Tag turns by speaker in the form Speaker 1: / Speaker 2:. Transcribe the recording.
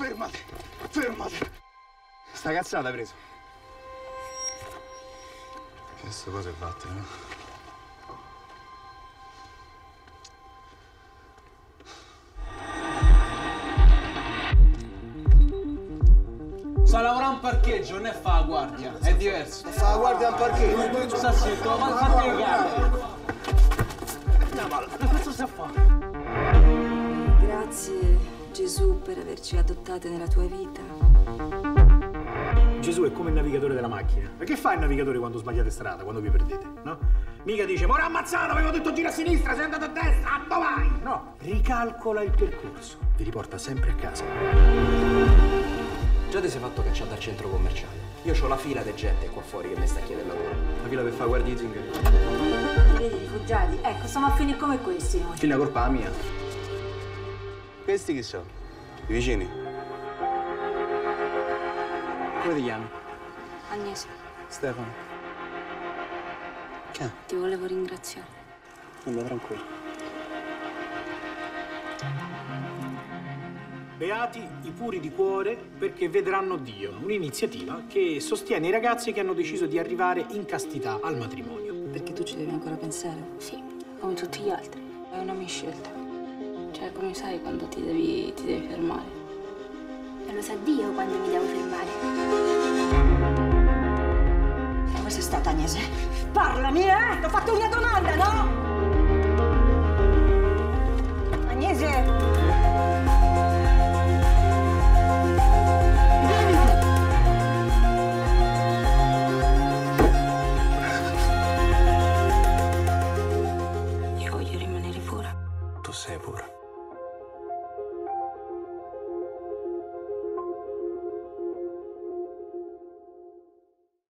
Speaker 1: fermati, fermati. Sta cazzata hai preso. Che queste cose vattene, no?
Speaker 2: Sa lavorare in parcheggio, non è fa la guardia, è diverso.
Speaker 1: Fa la guardia al parcheggio.
Speaker 2: Sta zitto, ma fatti le gambe. Questo sa fa.
Speaker 3: Grazie Gesù per averci adottate nella tua vita.
Speaker 4: Gesù è come il navigatore della macchina. Ma che fa il navigatore quando sbagliate strada, quando vi perdete, no? Mica dice, ma ora ammazzato, avevo detto gira a sinistra, sei andato a destra, dove vai? No, ricalcola il percorso, vi riporta sempre a casa.
Speaker 5: Già ti sei fatto cacciare dal centro commerciale. Io ho la fila di gente qua fuori che mi sta chiedendo lavoro.
Speaker 6: La fila per fare guardia di zingari.
Speaker 7: Vedi i rifugiati? Ecco, stiamo a finire come questi noi.
Speaker 6: Figlia colpa mia. Questi chi sono? I vicini? Come ti chiami?
Speaker 3: Agnese,
Speaker 6: Stefano. Che?
Speaker 3: ti volevo ringraziare.
Speaker 6: Anda tranquillo.
Speaker 4: Beati i puri di cuore perché vedranno Dio, un'iniziativa che sostiene i ragazzi che hanno deciso di arrivare in castità al matrimonio.
Speaker 3: Perché tu ci devi ancora pensare? Sì, come tutti gli altri. È una mia scelta. Cioè, come sai quando ti devi fermare?
Speaker 7: E lo sa Dio quando mi devo fermare. Come sei stata, Agnese? Parlami, T'ho fatto una domanda, no? Agnese!
Speaker 3: Io voglio rimanere pura.
Speaker 6: Tu sei pura.